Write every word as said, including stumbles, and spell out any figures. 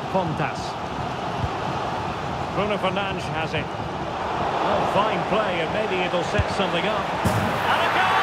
Pontas. Bruno Fernandes has it. Oh, fine play, and maybe it'll set something up. And a goal!